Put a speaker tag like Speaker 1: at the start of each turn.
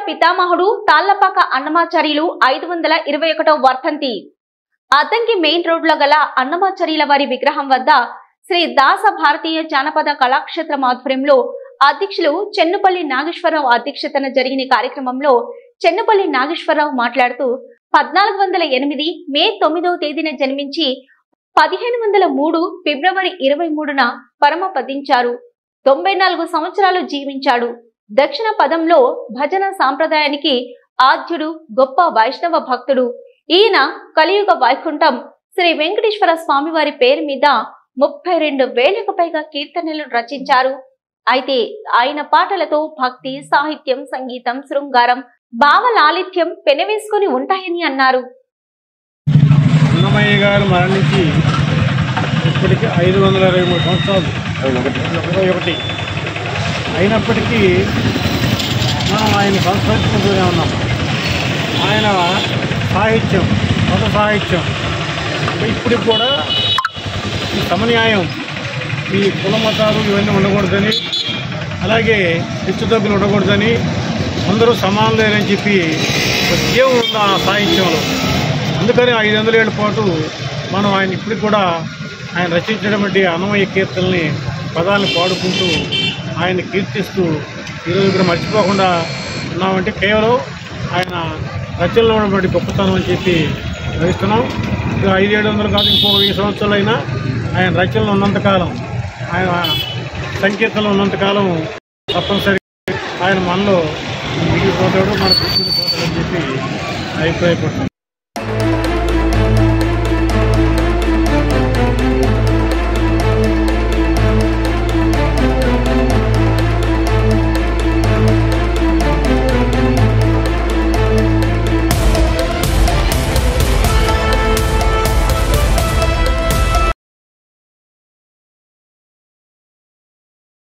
Speaker 1: పితామహుడు తాళ్లపాక అన్నమాచార్యులు 521వ వర్ధంతి. Addanki main road లో గల అన్నమాచార్యుల వారి విగ్రహం వద్ద శ్రీ దాస భారతీయ జానపద కళాక్షేత్రం ఆధ్వర్యంలో అధ్యక్షులు చెన్నుపల్లి నాగేశ్వరరావు అధ్యక్షతన జరిగిన కార్యక్రమంలో చెన్నుపల్లి నాగేశ్వరరావు మాట్లాడుతూ 1408 మే 9వ తేదీన జన్మించి 1503 ఫిబ్రవరి 23న పరమపదించారు. 94 సంవత్సరాలు జీవించాడు. దక్షిణ పదంలో భజన సాంప్రదాయానికి ఆద్యుడు, గొప్ప వైష్ణవ భక్తుడు. ఈయన కలియుగ వైకుంఠం శ్రీ వెంకటేశ్వర స్వామి వారి పేరు మీద 32,000కు పైగా కీర్తనలు రచించారు. అయితే ఆయన పాటలతో భక్తి, సాహిత్యం, సంగీతం, శృంగారం, భావలాలిత్యం పెనవేసుకుని ఉంటాయని అన్నారు.
Speaker 2: అన్నమయ్య గారు మరణించి ఇప్పటికీ 523 సంవత్సరాలు 21 అయినప్పటికీ మనం ఆయన సంస్కరించుకుంటూనే ఉన్నాం. ఆయన సాహిత్యం, మత సాహిత్యం ఇప్పటికి కూడా ఈ సమన్యాయం, ఈ కుల మతాలు ఇవన్నీ ఉండకూడదని, అలాగే హెచ్చుతగ్గులు ఉండకూడదని, అందరూ సమానులేనని చెప్పి ఉద్యమం ఉంది ఆ సాహిత్యంలో. అందుకని 500 ఏళ్ల పాటు మనం ఆయన ఇప్పటికి కూడా ఆయన రచించినటువంటి అన్నమయ్య కీర్తనల్ని పదాలను పాడుకుంటూ ఆయన కీర్తిస్తూ ఈరోజు కూడా మర్చిపోకుండా ఉన్నామంటే కేవలం ఆయన రచనలో ఉన్నటువంటి గొప్పతనం అని చెప్పి భావిస్తున్నాం. 500-700 కాదు, ఇంకో 1000 సంవత్సరాలైనా ఆయన రచనలు ఉన్నంతకాలం, ఆయన సంకీర్తనలు ఉన్నంతకాలం తప్పనిసరి ఆయన మనలో మిగిలిపోతాడు, మన గుర్తుండిపోతాడని చెప్పి అభిప్రాయపడుతున్నాం.